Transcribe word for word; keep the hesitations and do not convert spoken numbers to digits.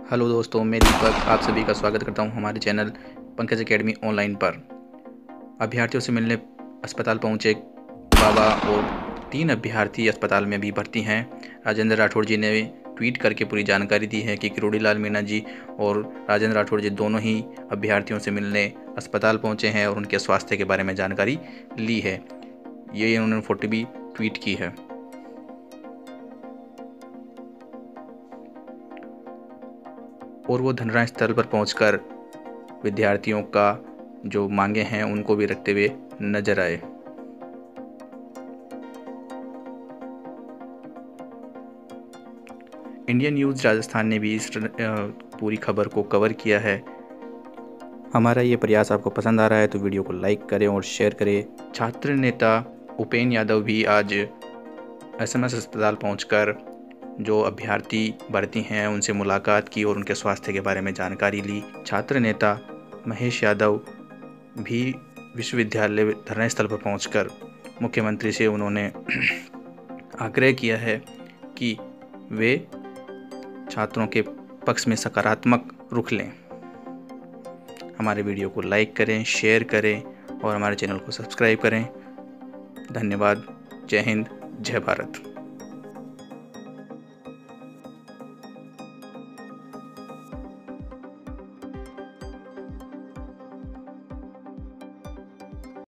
Hello दोस्तों, मैं दीपक आप सभी का स्वागत करता हूं हमारे चैनल पंकज एकेडमी ऑनलाइन पर। अभ्यर्थियों से मिलने अस्पताल पहुंचे बाबा और तीन अभ्यर्थी अस्पताल में भी भर्ती हैं। राजेंद्र राठौड़ जी ने ट्वीट करके पूरी जानकारी दी है कि किरोड़ीलाल मीणा जी और राजेंद्र राठौड़ जी दोनों ही अभ्यर्थियों से मिलने अस्पताल पहुंचे हैं और उनके स्वास्थ्य के बारे में जानकारी ली है। ये उन्होंने फोटो भी ट्वीट की है। और वो धरना स्थल पर पहुंचकर विद्यार्थियों का जो मांगे हैं उनको भी रखते हुए नजर आए। इंडियन न्यूज़ राजस्थान ने भी इस पूरी खबर को कवर किया है। हमारा ये प्रयास आपको पसंद आ रहा है तो वीडियो को लाइक करें और शेयर करें। छात्र नेता उपेन्द्र यादव भी आज एसएमएस अस्पताल पहुंचकर जो अभ्यर्थी भर्ती हैं उनसे मुलाकात की और उनके स्वास्थ्य के बारे में जानकारी ली। छात्र नेता महेश यादव भी विश्वविद्यालय धरना स्थल पर पहुंचकर मुख्यमंत्री से उन्होंने आग्रह किया है कि वे छात्रों के पक्ष में सकारात्मक रुख लें। हमारे वीडियो को लाइक करें, शेयर करें और हमारे चैनल को सब्सक्राइब करें। धन्यवाद। जय हिंद, जय भारत।